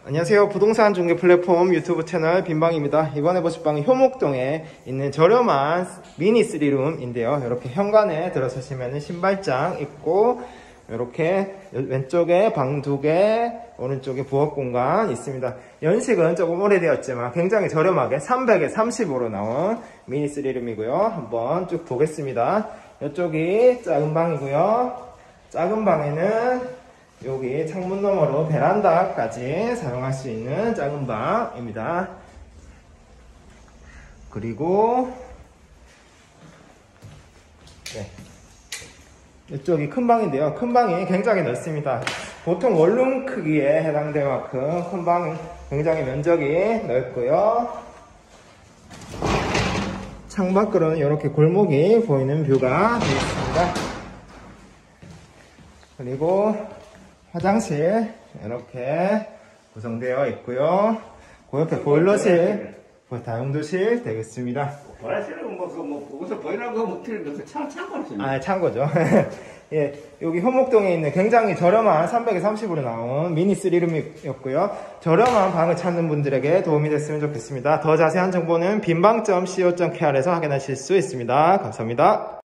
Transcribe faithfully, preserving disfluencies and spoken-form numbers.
안녕하세요. 부동산 중개 플랫폼 유튜브 채널 빈방입니다. 이번에 보실 방은 효목동에 있는 저렴한 미니 쓰리룸인데요. 이렇게 현관에 들어서시면 신발장 있고, 이렇게 왼쪽에 방 두 개, 오른쪽에 부엌 공간 있습니다. 연식은 조금 오래되었지만 굉장히 저렴하게 삼백에 삼십오로 나온 미니 쓰리룸이고요. 한번 쭉 보겠습니다. 이쪽이 작은 방이고요. 작은 방에는 여기 창문 너머로 베란다까지 사용할 수 있는 작은 방입니다. 그리고 네. 이쪽이 큰 방인데요. 큰 방이 굉장히 넓습니다. 보통 원룸 크기에 해당될 만큼 큰 방은 굉장히 면적이 넓고요. 창밖으로는 이렇게 골목이 보이는 뷰가 되어 있습니다. 그리고 화장실 이렇게 구성되어 있고요. 그 옆에 보일러실, 다용도실 되겠습니다. 보일러실은 뭐, 그, 뭐, 거기서 보일러 그 목티를 넣어서 창, 창고로 씁니다. 아, 창고죠. 예, 여기 효목동에 있는 굉장히 저렴한 삼백에 삼십으로 나온 미니 쓰리룸이었고요. 저렴한 방을 찾는 분들에게 도움이 됐으면 좋겠습니다. 더 자세한 정보는 빈방 닷 씨오 닷 케이알에서 확인하실 수 있습니다. 감사합니다.